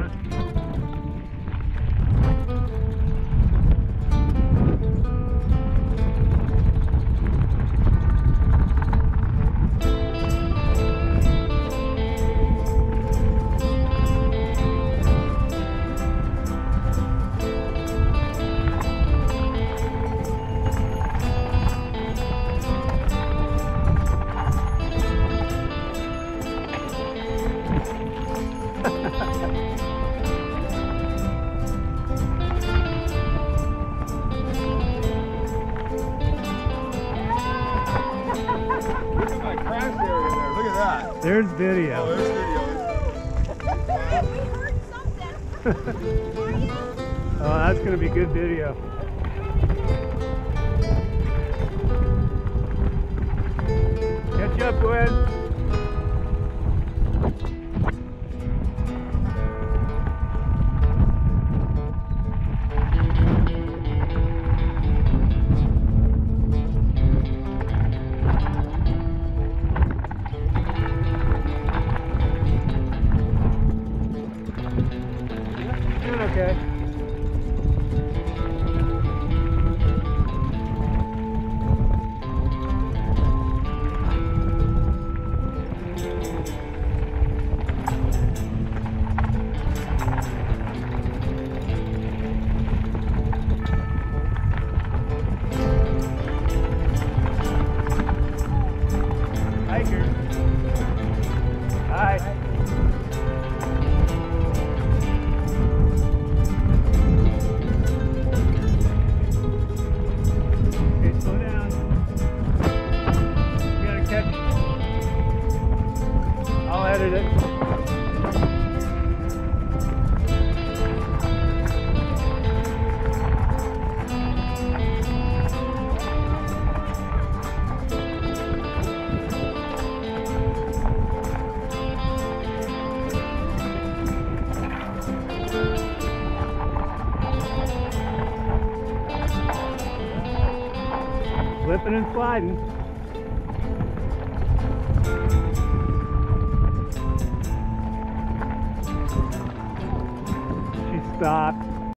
There's video. Oh, there's video. We heard something. Oh, that's going to be good video. Catch up, Gwen. Okay. Hiker. Hi. I'll edit it. Slipping and sliding. Stopped.